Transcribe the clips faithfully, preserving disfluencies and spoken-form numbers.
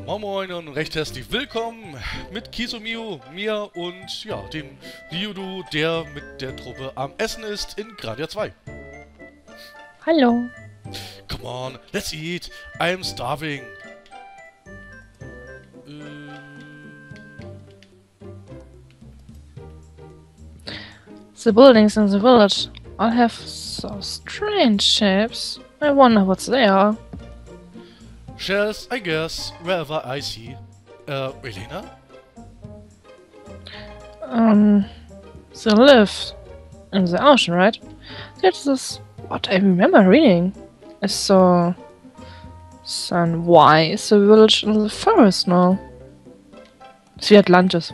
Moin Moin und recht herzlich willkommen mit Kizomiu, mir und ja, dem Ryudu, der mit der Truppe am Essen ist in Grandia zwei. Hallo. Come on, let's eat. I'm starving. Äh... The buildings in the village all have so strange shapes. I wonder what they are. Shells, I guess, wherever I see. Äh, Elena? Um, they live in the ocean, right? That is what I remember reading. I saw. Then why is the village in the forest now? It's wie Atlantis.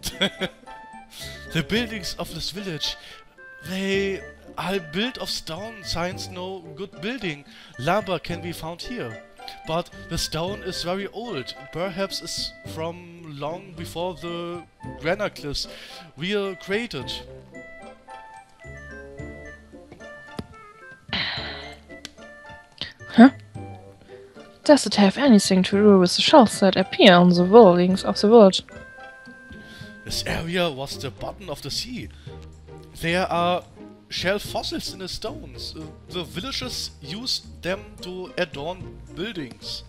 The buildings of this village, they are built of stone. Science no good building. Lumber can be found here. But the stone is very old. Perhaps it's from long before the granite cliffs were created. Huh? Does it have anything to do with the shells that appear on the buildings of the village? This area was the bottom of the sea. There are shell fossils in the stones. Uh, the villagers used them to adorn buildings.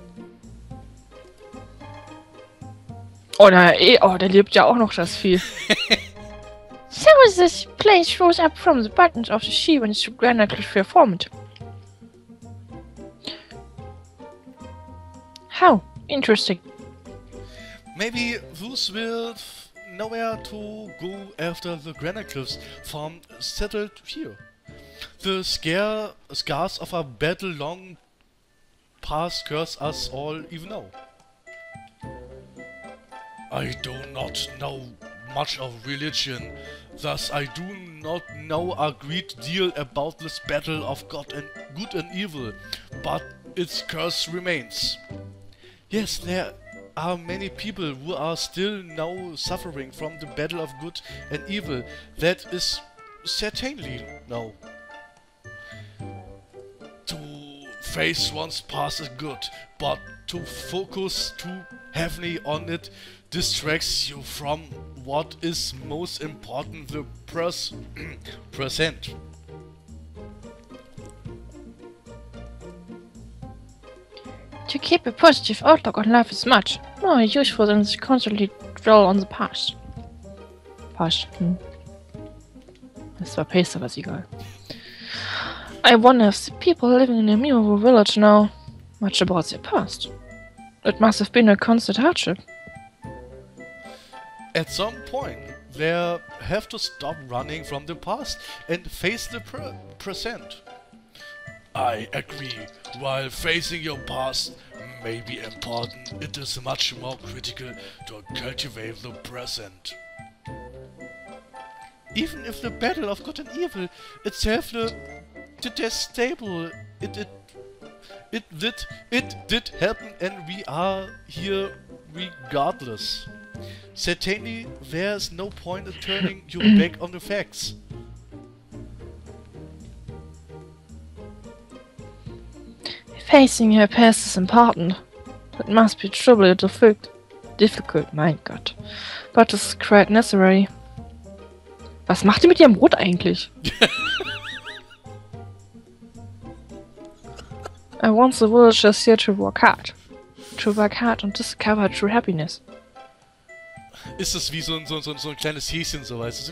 Oh, na, eh, oh, der lebt ja auch noch das Vieh. So this place rose up from the bottoms of the sea when the granite cliffs were formed. How interesting. Maybe those will nowhere to go after the granite cliffs formed settled here. The scare scars of a battle long past curse us all even now. I do not know much of religion, thus I do not know a great deal about this battle of God and good and evil, but its curse remains. Yes, there are many people who are still now suffering from the battle of good and evil. That is certainly no. To face one's past is good, but to focus too heavily on it distracts you from what is most important, the pres present. To keep a positive outlook on life is much more useful than to constantly dwell on the past. Past. Hm. Das war Pace, aber ist egal. I wonder if the people living in the Miwo village know much about their past. It must have been a constant hardship. At some point, they have to stop running from the past and face the pre present. I agree. While facing your past may be important, it is much more critical to cultivate the present. Even if the battle of good and evil itself the, the detestable, it it it did it did happen, and we are here regardless. Certainly, there's no point in turning your back on the facts. Facing her past is important. It must be truly difficult. Difficult, mein Gott. But it's quite necessary. Was macht die mit ihrem Brot eigentlich? I want the villagers here to work hard. To work hard and discover true happiness. Ist das wie so ein, so, so, so ein kleines Häschen, so weißt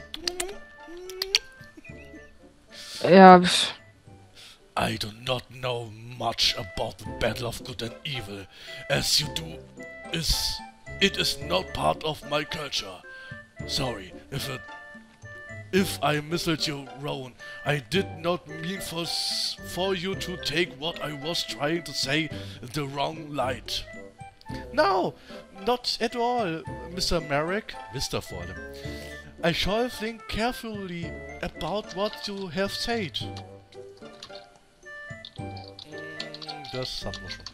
du? Ja, pff. I do not know much about the battle of good and evil, as you do. Is it is not part of my culture. Sorry if it, if I misled you, Rowan. I did not mean for s for you to take what I was trying to say in the wrong light. No, not at all, Mister Merrick. Mister vor allem. I shall think carefully about what you have said. Das hatten wir schon.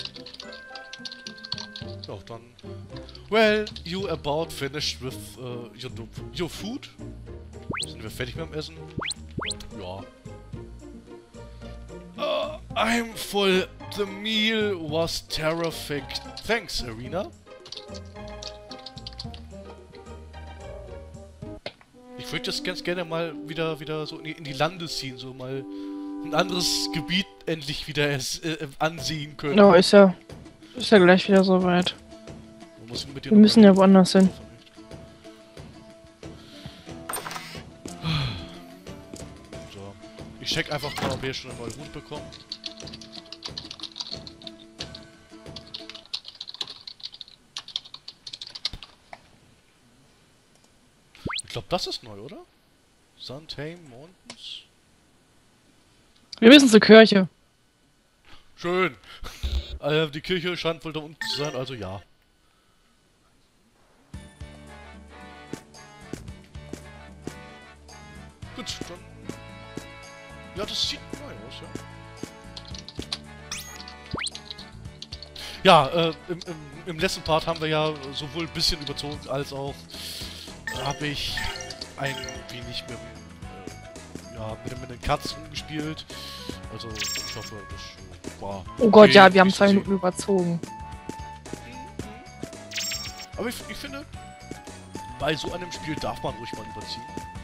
So, dann... Well, you about finished with uh, your, your food? Sind wir fertig mit dem Essen? Ja. Uh, I'm full The meal was terrific. Thanks, Arena. Ich würde jetzt ganz gerne mal wieder wieder so in die, in die Lande ziehen, so mal ein anderes Gebiet endlich wieder es, äh, ansehen können. Oh, ist ja, ist ja gleich wieder soweit. Wir müssen ja woanders hin. So. Ich check einfach mal, ob wir schon eine neue Route bekommen. Ich glaube, das ist neu, oder? Sandhame Mountains? Wir müssen zur Kirche. Schön. äh, die Kirche scheint wohl da unten zu sein, also ja. Gut, dann... Ja, das sieht neu aus, ja. Ja, äh, im, im, im letzten Part haben wir ja sowohl ein bisschen überzogen, als auch habe ich ein wenig mit, äh, ja, mit, mit den Cuts rumgespielt. Also, ich hoffe, das war... Oh Gott, okay, ja, wir haben nicht zwei so Minuten überzogen. Aber ich, ich finde, bei so einem Spiel darf man ruhig mal überziehen.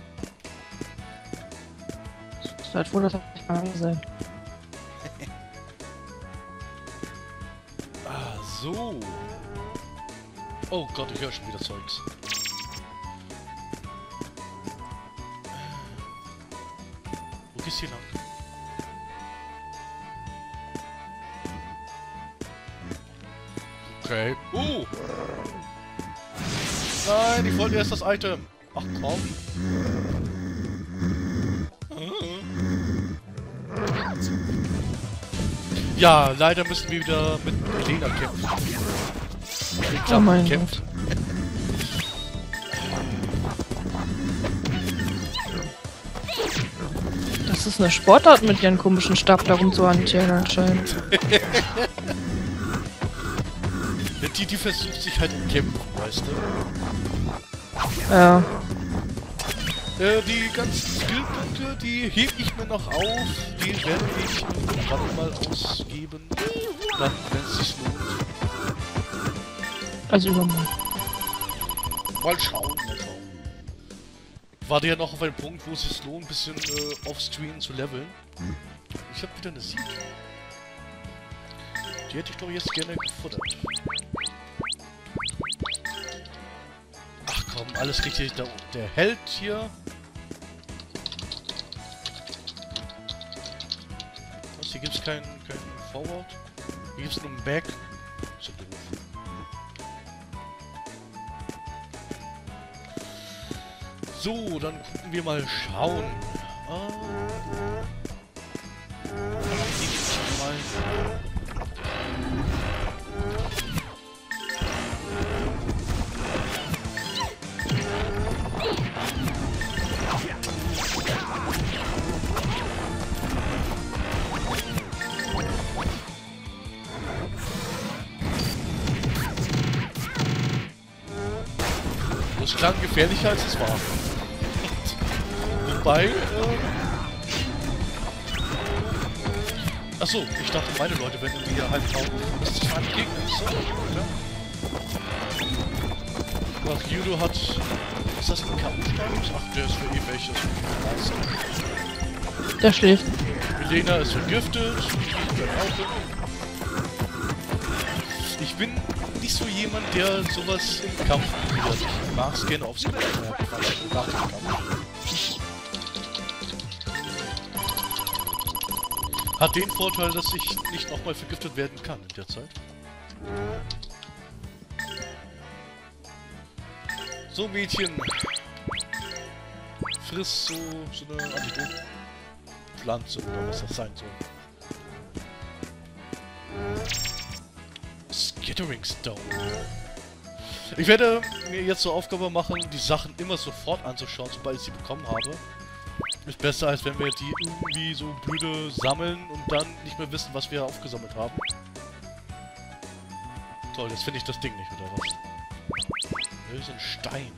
Das ist halt wohl das sein. Ah, so. Oh Gott, ich höre schon wieder Zeugs. Wo geht's hier lang? Okay. Uh! Nein, ich wollte erst das Item. Ach komm. Ja, leider müssen wir wieder mit Elena kämpfen. Ich Oh mein kämpfen. Das ist eine Sportart mit ihren komischen Stab darum zu hantieren anscheinend. Die, die versucht sich halt im Kämpfen, weißt du? Ja. Äh, die ganzen Skillpunkte, die heb ich mir noch auf. Die werde ich irgendwann mal ausgeben. Dann, wenn es sich lohnt. Also übermorgen. Mal schauen, mal schauen. Warte ja noch auf einen Punkt, wo es sich lohnt, ein bisschen äh, offscreen zu leveln. Ich habe wieder eine Sieg. Die hätte ich doch jetzt gerne gefuttert. Ach komm, alles richtig. Der, der Held hier. Was? Hier gibt's keinen kein Forward. Hier gibt's nur einen Back. So doof. So, dann gucken wir mal schauen. Ah. Die gibt's schon mal. Das klang gefährlicher als es war. Wobei, äh... Achso, ich dachte meine Leute, wenn die hier halt tauchen, das ist ein Gegner, so, oder? Was, Judo hat... Ist das ein Kampfstatus? Ach, der ist für eh welches. Der schläft. Elena ist vergiftet. Ich bin nicht so jemand, der sowas im Kampf probiert. Ich mag's gerne aufs Kampf. Nach dem Kampf. Hat den Vorteil, dass ich nicht nochmal vergiftet werden kann in der Zeit. So, Mädchen. Friss so, so eine Antidot-Pflanze oder was das sein soll. Skittering Stone. Ich werde mir jetzt zur Aufgabe machen, die Sachen immer sofort anzuschauen, sobald ich sie bekommen habe. Ist besser, als wenn wir die irgendwie so blöde sammeln und dann nicht mehr wissen, was wir aufgesammelt haben. Toll, jetzt finde ich das Ding nicht, oder was? Hier ist ein Stein.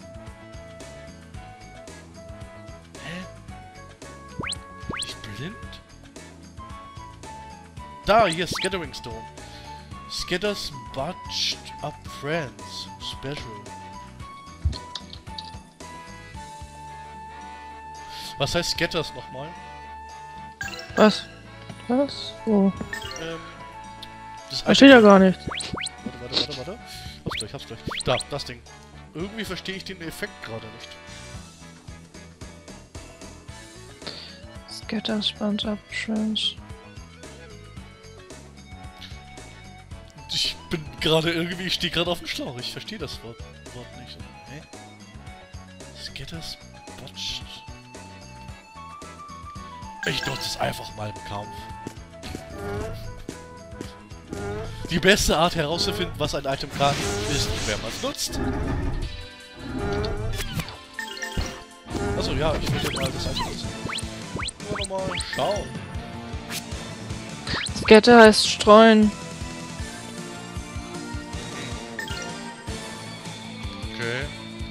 Hä? Bin ich blind? Da, hier, Scattering Stone. Scatters Butched Up Friends. Special. Was heißt Scatters nochmal? Was? Was? Wo? Ähm, das Da steht ja gar nicht. Warte, warte, warte, warte. Hab's gleich, hab's gleich. Da, das Ding. Irgendwie verstehe ich den Effekt gerade nicht. Scatter Sponge Up Friends. Ich bin gerade irgendwie, ich stehe gerade auf dem Schlauch. Ich verstehe das Wort, Wort nicht. Hä? Scatters Butched. Ich nutze es einfach mal im Kampf. Die beste Art herauszufinden, was ein Item kann, ist, wer man es nutzt. Achso, ja, ich will ja mal das Item nutzen. Nur nochmal schauen. Scatter heißt streuen. Okay.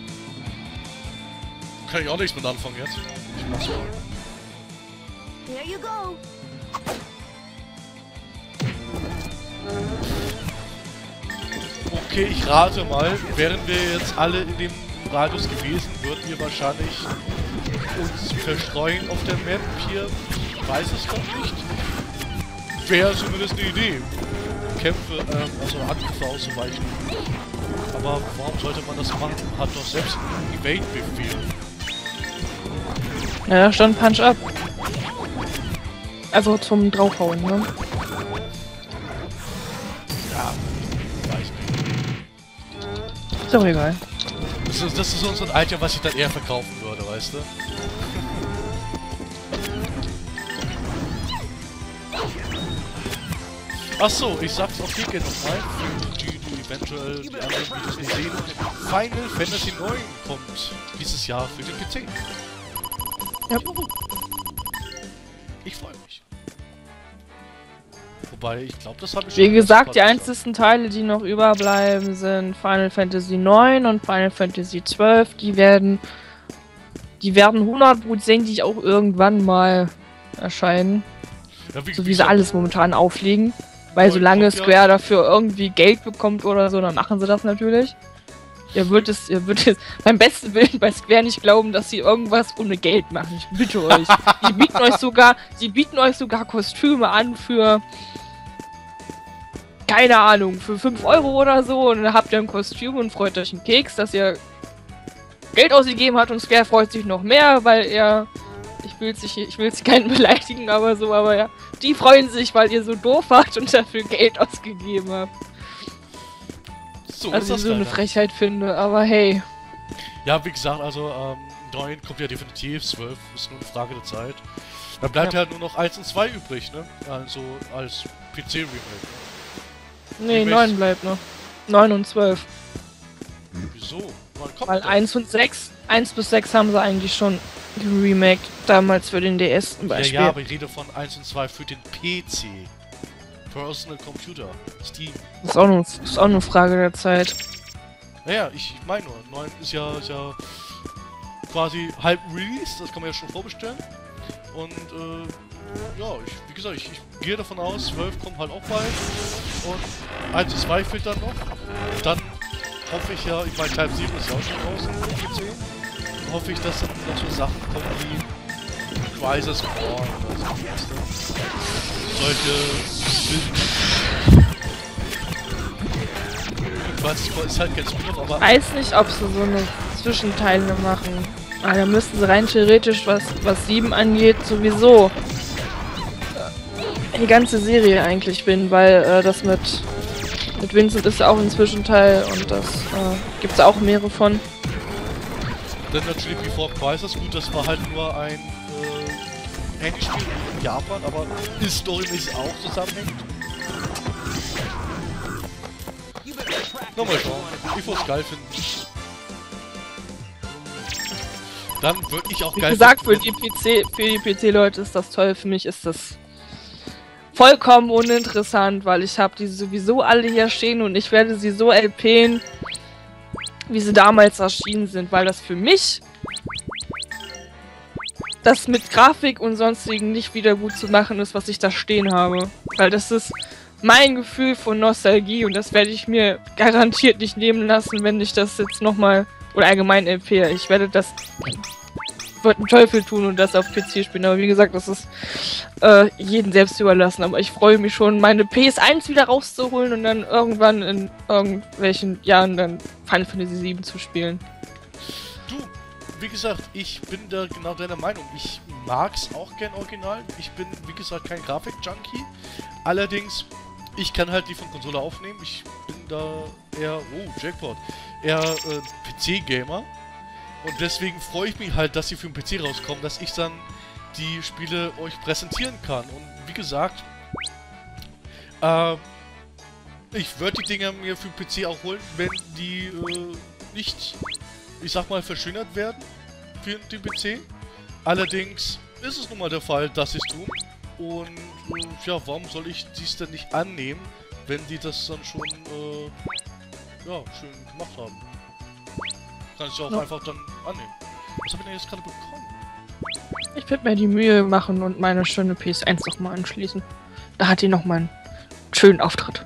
Kann ich auch nichts mit anfangen jetzt. Ich mach's mal. Here you go. Okay, ich rate mal, wären wir jetzt alle in dem Radius gewesen, würden wir wahrscheinlich uns verstreuen auf der Map hier. Ich weiß es noch nicht. Wäre zumindest eine Idee. Kämpfe, ähm, also Angriffe auszuweichen. Aber warum sollte man das machen? Hat doch selbst einen Evade-Befehl. Ja, da stand Punch Up. Also zum Draufhauen, ne? Ja, weiß nicht. Ist doch egal. Das ist, das ist so ein Item, was ich dann eher verkaufen würde, weißt du? Achso, ich sag's auf jeden Fall nochmal, für die, die eventuell die anderen Videos nicht sehen. Final Fantasy neun kommt dieses Jahr für den P C. Ja. Ich freue mich. Wobei, ich glaube, das habe ich Wie schon gesagt, die gesagt. einzigen Teile, die noch überbleiben, sind Final Fantasy neun und Final Fantasy zwölf. Die werden, die werden hundertprozentig auch irgendwann mal erscheinen. Ja, wie, So wie wie sie gesagt, alles momentan auflegen. Weil Neun solange kommt ja- Square dafür irgendwie Geld bekommt oder so, dann machen sie das natürlich. Ihr würdet es, ihr würdet es beim besten Willen bei Square nicht glauben, dass sie irgendwas ohne Geld machen. Ich bitte euch. Die bieten euch sogar, die bieten euch sogar Kostüme an für, keine Ahnung, für fünf Euro oder so. Und dann habt ihr ein Kostüm und freut euch einen Keks, dass ihr Geld ausgegeben habt und Square freut sich noch mehr, weil er, ich will sich, ich will keinen beleidigen, aber so, aber ja, die freuen sich, weil ihr so doof wart und dafür Geld ausgegeben habt. so Was ist ich das so eine leider. Frechheit finde, aber hey. Ja, wie gesagt, also ähm, neun kommt ja definitiv, zwölf ist nur eine Frage der Zeit. Dann bleibt ja Ja. halt nur noch eins und zwei übrig, ne? Also als P C-Remake. Nee, Remakes. neun bleibt noch. neun und zwölf. Wieso? Wann kommt Weil das? eins und sechs, eins bis sechs haben sie eigentlich schon geremaked, damals für den D S zum Ja, Beispiel. ja, aber ich rede von eins und zwei für den P C. Personal Computer. Steam. Das ist auch nur, ist auch eine Frage der Zeit. Naja, ich, ich meine nur, neun ist ja, ist ja quasi halb Release, das kann man ja schon vorbestellen. Und äh, ja, ich, wie gesagt, ich, ich gehe davon aus, zwölf kommt halt auch bald. Und eins und zwei fehlt dann noch. Und dann hoffe ich ja, ich meine Type sieben ist ja auch schon raus im P C. Dann hoffe ich, dass dann noch so Sachen kommen wie Crisis Core oder so. weißt du? Solche Crisis Core ist halt kein Spin-off, aber Ich weiß nicht, ob sie so eine Zwischenteile machen. Aber da müssten sie rein theoretisch, was, was sieben angeht, sowieso äh, die ganze Serie eigentlich bin, weil äh, das mit, mit Vincent ist ja auch ein Zwischenteil und das äh, gibt es auch mehrere von. dann natürlich Before Crisis, gut, das war halt nur ein äh, Handyspiel in Japan, aber ist storymäßig auch zusammenhängt. Nochmal schauen, ich würde es geil finden. Dann würde ich auch Wie geil gesagt, für finden. die P C, für die P C-Leute ist das toll, für mich ist das vollkommen uninteressant, weil ich habe die sowieso alle hier stehen und ich werde sie so LPen, wie sie damals erschienen sind, weil das für mich das mit Grafik und sonstigen nicht wieder gut zu machen ist, was ich da stehen habe. Weil das ist mein Gefühl von Nostalgie und das werde ich mir garantiert nicht nehmen lassen, wenn ich das jetzt nochmal, oder allgemein empfehle. Ich werde das, wird einen Teufel tun und das auf P C spielen, aber wie gesagt, das ist äh, jedem selbst überlassen. Aber ich freue mich schon, meine P S eins wieder rauszuholen und dann irgendwann in irgendwelchen Jahren dann Final Fantasy sieben zu spielen. Du, wie gesagt, ich bin da genau deiner Meinung. Ich mag's auch gern original. Ich bin, wie gesagt, kein Grafik-Junkie. Allerdings, ich kann halt die von Konsole aufnehmen. Ich bin da eher, oh, Jackpot, eher äh, P C-Gamer. Und deswegen freue ich mich halt, dass sie für den P C rauskommen, dass ich dann die Spiele euch präsentieren kann. Und wie gesagt, äh, ich würde die Dinger mir für den P C auch holen, wenn die äh, nicht, ich sag mal, verschönert werden für den P C. Allerdings ist es nun mal der Fall, dass sie es tun. Und äh, ja, warum soll ich dies denn nicht annehmen, wenn die das dann schon äh, ja, schön gemacht haben? Kann ich auch no. einfach dann annehmen. Was habe ich denn jetzt gerade bekommen? Ich werde mir die Mühe machen und meine schöne P S eins nochmal anschließen. Da hat die nochmal einen schönen Auftritt.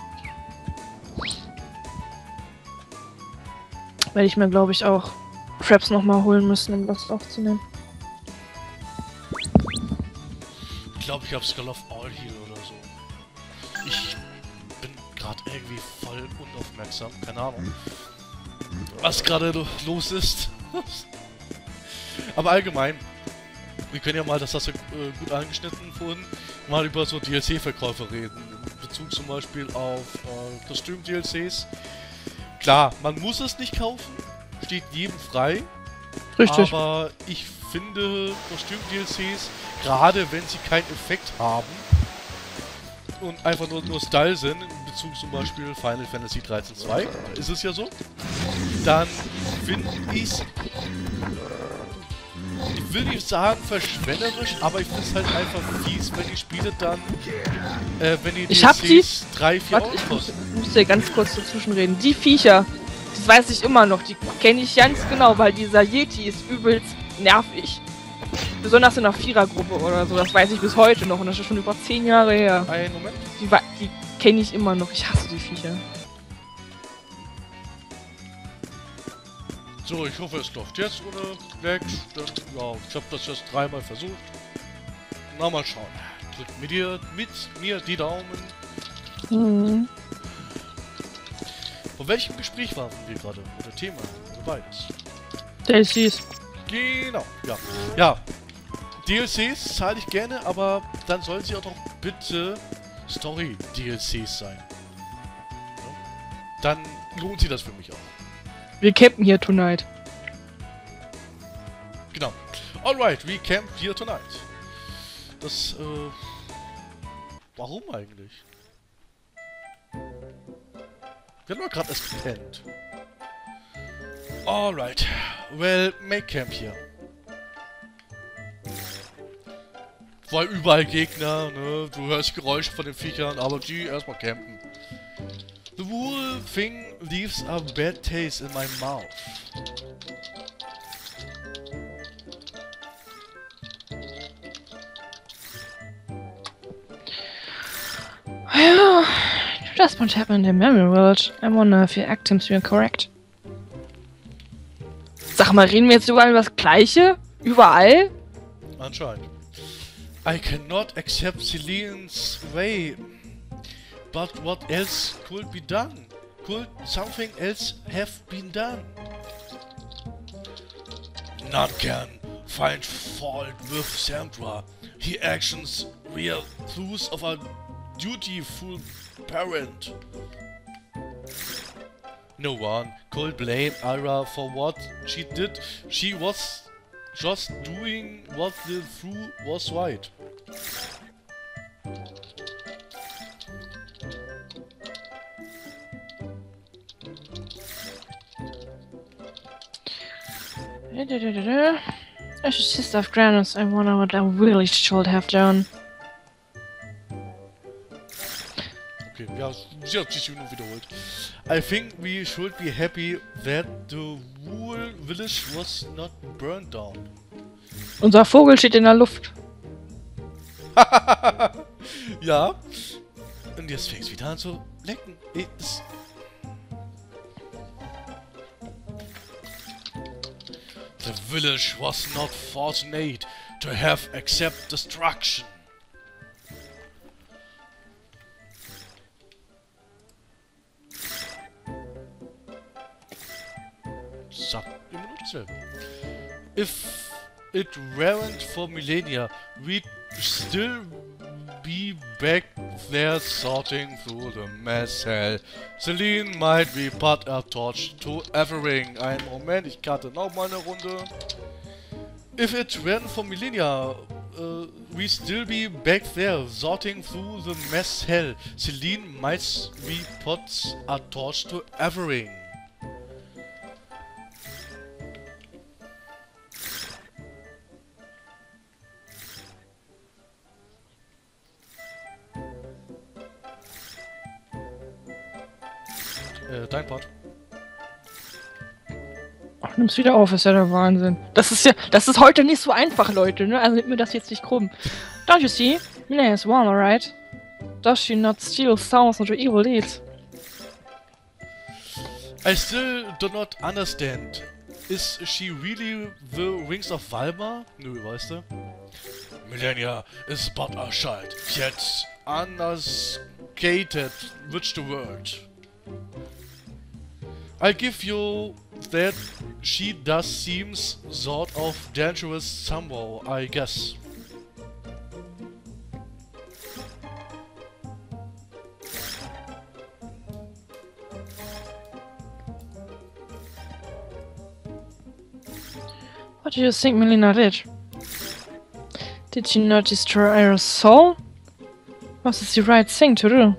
Werde ich mir, glaube ich, auch Traps nochmal holen müssen, um das aufzunehmen. Ich glaube, ich habe Skull of All Heal oder so. Ich bin gerade irgendwie voll unaufmerksam. Keine Ahnung, was gerade lo los ist. Aber allgemein, wir können ja mal, das hast du äh, gut angeschnitten vorhin, mal über so D L C-Verkäufe reden. In Bezug zum Beispiel auf äh, Kostüm-D L Cs. Klar, man muss es nicht kaufen, steht jedem frei. Richtig. Aber ich finde Kostüm-D L Cs, gerade wenn sie keinen Effekt haben und einfach nur, nur Style sind, in Bezug zum Beispiel Final Fantasy dreizehn zwei, ist es ja so, dann finde ich's, ich will nicht sagen verschwenderisch, aber ich finde es halt einfach fies, wenn die Spiele dann, äh, wenn die ich hab D L Cs drei, vier Warte, Euro ich muss, kosten. muss dir ganz kurz dazwischen reden. Die Viecher, das weiß ich immer noch, die kenne ich ganz genau, weil dieser Yeti ist übelst nervig. Besonders in der Vierergruppe oder so, das weiß ich bis heute noch und das ist schon über zehn Jahre her. Einen Moment. Die, die kenne ich immer noch, ich hasse die Viecher. So, ich hoffe, es läuft jetzt ohne Lags. Dann, ja, ich habe das jetzt dreimal versucht. Na, mal schauen. Drückt mit dir, mit mir die Daumen. Mhm. Von welchem Gespräch waren wir gerade? Oder Thema? Oder beides? D L Cs. Genau, ja. Ja, D L Cs zahle ich gerne, aber dann sollen sie auch doch bitte Story-D L Cs sein. Ja? Dann lohnt sich das für mich auch. Wir campen hier tonight. Genau. Alright, we camp here tonight. Das, äh... Warum eigentlich? Wir haben doch gerade erst gepennt. Alright. Well, make camp hier. Weil überall Gegner, ne? Du hörst Geräusche von den Viechern, aber die erstmal campen. The whole thing leaves a bad taste in my mouth. Ja, just what happened in Memory World. I wonder if your actions were correct. Sag mal, reden wir jetzt überall über das Gleiche? Überall? Anscheinend. I cannot accept Celine's way. But what else could be done? Could something else have been done? None can find fault with Sandra. Her actions were those of a dutiful parent. No one could blame Ira for what she did. She was just doing what the through was right. As a sister of Granos, I wonder what I really should have done. Okay, ja, sie hat sich nur wiederholt. I think we should be happy that the whole village was not burned down. Unser Vogel steht in der Luft. Ja. Und jetzt fängst du wieder an zu lecken. Es The village was not fortunate to have accept destruction. Sagt immer nur dasselbe. If it weren't for millennia, we'd still be back there sorting through the mess hell. Celine might be put a torch to Evering. Einen Moment, ich karte nochmal eine Runde. If it weren't for millennia, uh, we'd still be back there sorting through the mess hell. Celine might be put a torch to Evering. Äh, dein Part. Ach, nimm's wieder auf, ist ja der Wahnsinn. Das ist ja, das ist heute nicht so einfach, Leute, ne? Also nimmt mir das jetzt nicht krumm. Don't you see? Milena is warm, alright? Does she not steal thousands to evil deeds? I still do not understand. Is she really the Wings of Valma? Nö, weißt du? Millennia is but a child, yet uneducated which the world. I'll give you that she does seems sort of dangerous somehow, I guess. What do you think Milena did? Did she not destroy our soul? Was is the right thing to do?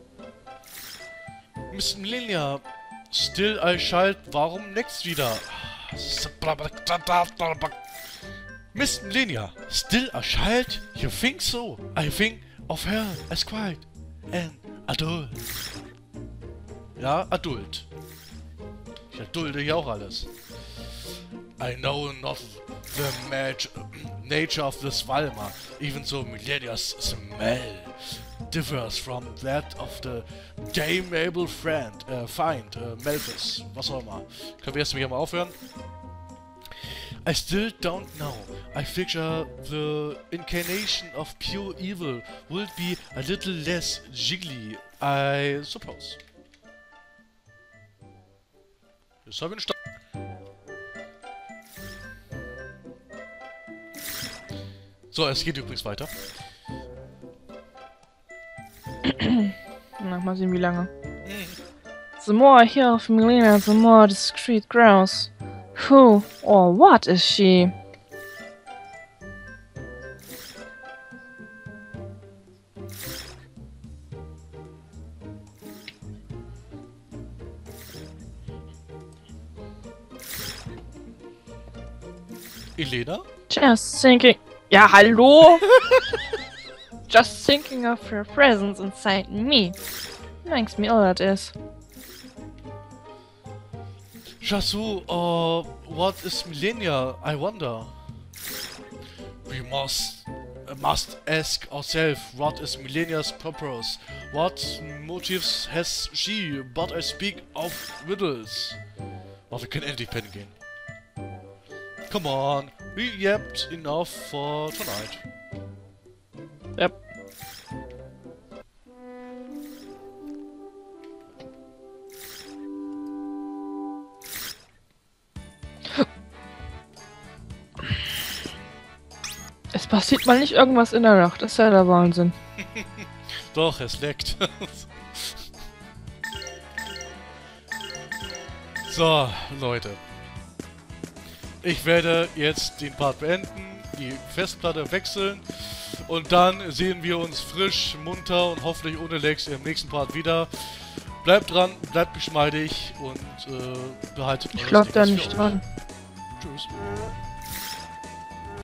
Miss Millennia, still a child, warum next wieder? Miss Millennia, still a child? You think so? I think of her as quite an adult. Ja, adult. Ich erdulde hier auch alles. I know not the mag nature of this Valma, even though Millennia's smell differs from that of the gameable friend, äh, Feind, äh, Melphis, was auch immer. Können wir jetzt hier mal aufhören? I still don't know. I figure the incarnation of pure evil will be a little less jiggly, I suppose. Jetzt haben wir einen Start. So, es geht übrigens weiter. Na, mal sehen, wie lange. The more I hear of Milena, the more the street grows. Who or what is she? Elena? Just thinking... Ja, hallo? Just thinking of her presence inside me makes me all that is. Shasu, uh, what is Millennia, I wonder? We must uh, must ask ourselves, what is Millennia's purpose? What motives has she? But I speak of riddles. Oh, wir können endlich pennen gehen. Come on, we yapped enough for tonight. Yep. Es passiert mal nicht irgendwas in der Nacht, das ist ja der Wahnsinn. Doch, es leckt. So, Leute. Ich werde jetzt den Part beenden, die Festplatte wechseln und dann sehen wir uns frisch, munter und hoffentlich ohne Lags im nächsten Part wieder. Bleibt dran, bleibt geschmeidig und äh, behaltet Ich glaub da nicht dran. Tschüss.